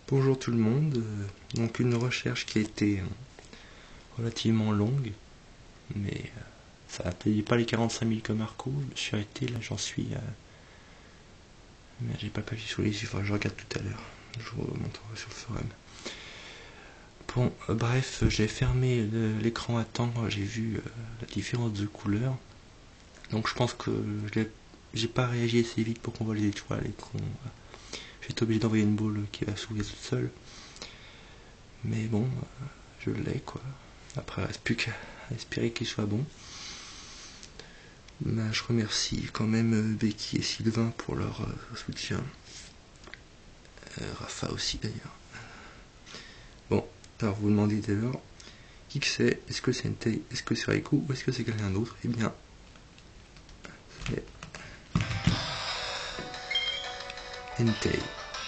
Bonjour tout le monde, donc une recherche qui a été relativement longue, mais ça n'a payé pas les 45 000 comme Arco, je me suis arrêté, là j'en suis mais j'ai pas papier sur les yeux, je regarde tout à l'heure, je vous montrerai sur le forum. Bon, bref, j'ai fermé l'écran à temps, j'ai vu la différence de couleur, donc je pense que j'ai pas réagi assez vite pour qu'on voit les étoiles et qu'on... J'ai été obligé d'envoyer une boule qui va s'ouvrir toute seule. Mais bon, je l'ai quoi. Après, il reste plus qu'à espérer qu'il soit bon. Ben, je remercie quand même Becky et Sylvain pour leur soutien. Rafa aussi d'ailleurs. Bon, alors vous vous demandez d'abord qui que c'est, est-ce que c'est Entei, est-ce que c'est Raikou ou est-ce que c'est quelqu'un d'autre? Eh bien, c'est Entei.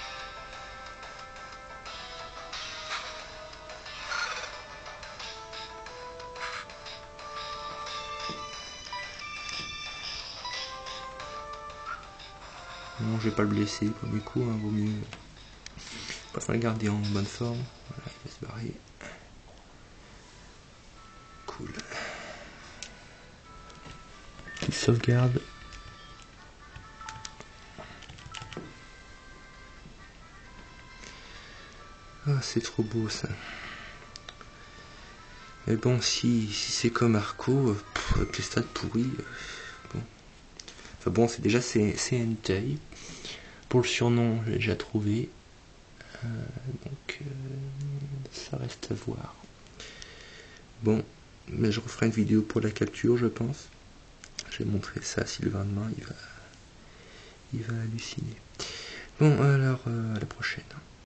Non, je vais pas le blesser, premier coup, hein, vaut mieux pas le garder en bonne forme. Voilà, il va se barrer. Cool. Petite sauvegarde. Ah, c'est trop beau ça. Mais bon, si c'est comme Arco, avec les stats pourris, bon. Enfin bon, c'est Entei. Pour le surnom, j'ai déjà trouvé. Donc, ça reste à voir. Bon, mais je referai une vidéo pour la capture, je pense. Je vais montrer ça à Sylvain demain, il va halluciner. Bon, alors, à la prochaine.